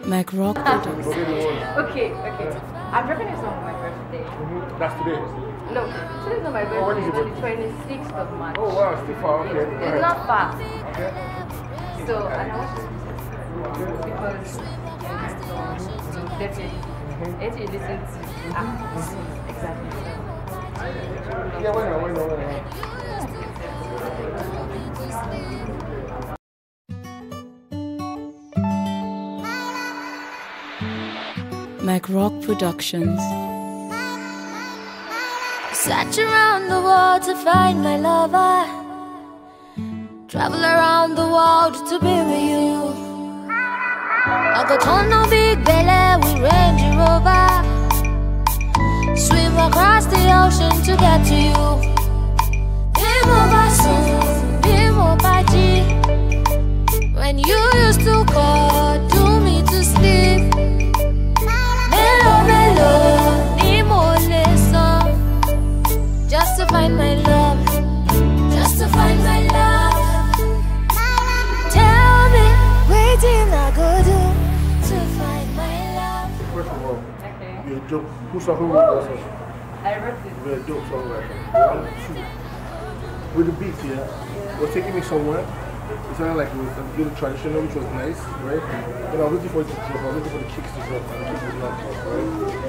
Mac Rock Productions. Okay. I'm dropping a song on my birthday. That's today? No, today's not my birthday. Oh, when is your It's the 26th of March. Oh wow, still far, okay. It's not far. Okay. So, and I want to because definitely, if you listen to exactly. Yeah, why not? Mac Rock Productions. Search around the world to find my lover. Travel around the world to be with you. I got on no big belly with Range Rover. Swim across the ocean to get to you. When you used to call to me to sleep. Just to find my love, just to find my love. Tell me, waiting I go do to find my love. First of all, Okay. you're a dope. Who wrote that song? I wrote it. You're a dope songwriter. 1, 2. With the beat, yeah, it was taking me somewhere. It sounded like it was a little traditional, which was nice, right? But I was looking for it to drop, I was looking for the kicks to drop, and the kicks was not drop, right?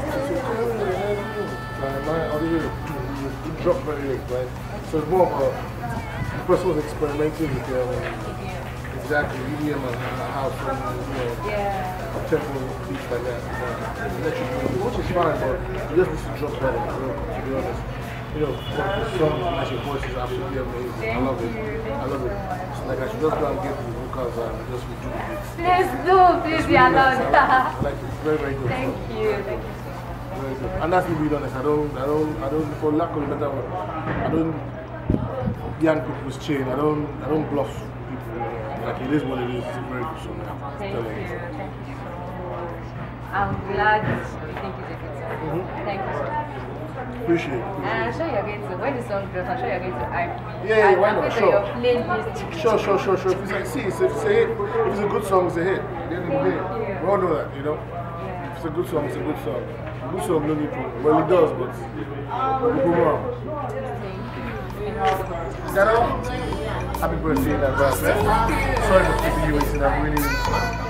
It dropped very late, right? So it's more of a, the person was experimenting with exactly EDM and house and, tempo beats like that. Which is fine, but it just needs to drop better, to be honest. The song, as your voice is absolutely amazing. I love it. It's like I should just go and get the vocals and just redo the beats. Please do, please be allowed. I like it. Very, very good. Thank you so much. Very good. And that's me being honest. I don't, for lack of a better word, I don't yank people's chain. I don't bluff people. Like it is what it is. It's a very good song. Thank you so much. I'm glad you think it's a good song. Thank you so much. Appreciate it. And I'm sure you're going to, when the song drops, I'm sure you're going to hype me. Yeah, why not? Sure. Your playlist. Sure. If it's a hit, if it's a good song, it's a hit. At the end of the day, we all know that, If it's a good song, it's a good song. A good song, no need to. Well, it does, but we move on. Is that all? Happy birthday in advance, man. Sorry for keeping you waiting. I'm really